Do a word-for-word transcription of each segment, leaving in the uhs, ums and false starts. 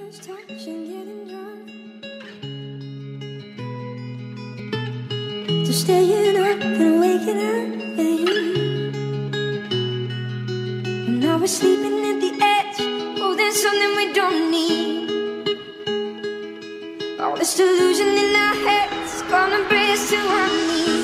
much touching, getting drunk, just staying up and waking up, baby. And now we're sleeping at the edge, holding something we don't need. All this delusion in our heads is gonna bring us to our knees.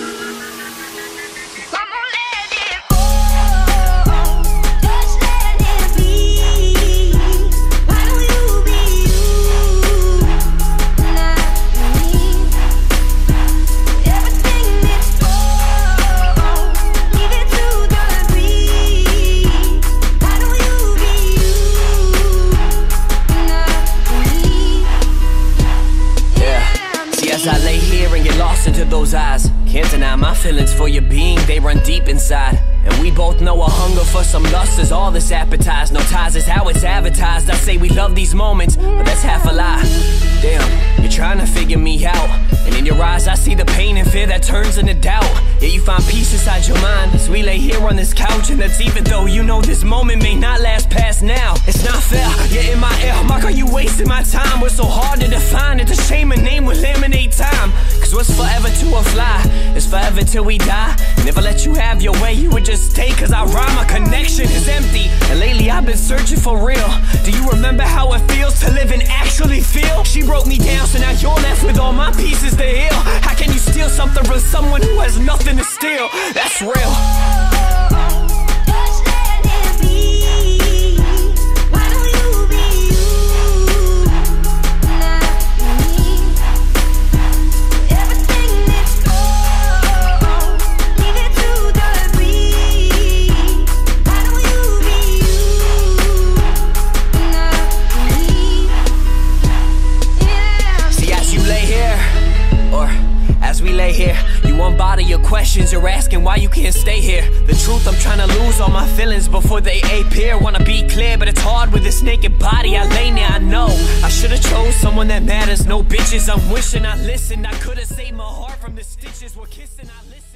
As I lay here and get lost into those eyes, can't deny my feelings for your being, they run deep inside. And we both know a hunger for some lust is all that's appetized. No ties is how it's advertised. I say we love these moments, but that's half a lie. Damn, you're trying to figure me out, and in your eyes I see the pain and fear that turns into doubt. Yeah, you find peace inside your mind as we lay here on this couch. And that's even though you know this moment may not last past now. It's not fair, you're in my ear, Mark, are you wasting my time? We're so hard to define, it's a shame a name will eliminate time. Cause what's forever to a fly is forever till we die. Never let you have your way, you would just take cause I rhyme. My connection is empty, and lately I've been searching for real. Do you remember how it feels to live and actually feel? She broke me down, so now you're left with all my pieces to heal. How can you steal something from someone who has nothing to steal? That's real. Here, you unbother your questions, you're asking why you can't stay here. The truth, I'm trying to lose all my feelings before they appear. Wanna be clear, but it's hard with this naked body I lay near. I know I should've chose someone that matters. No bitches, I'm wishing I listened. I could've saved my heart from the stitches. We're kissing, I listen.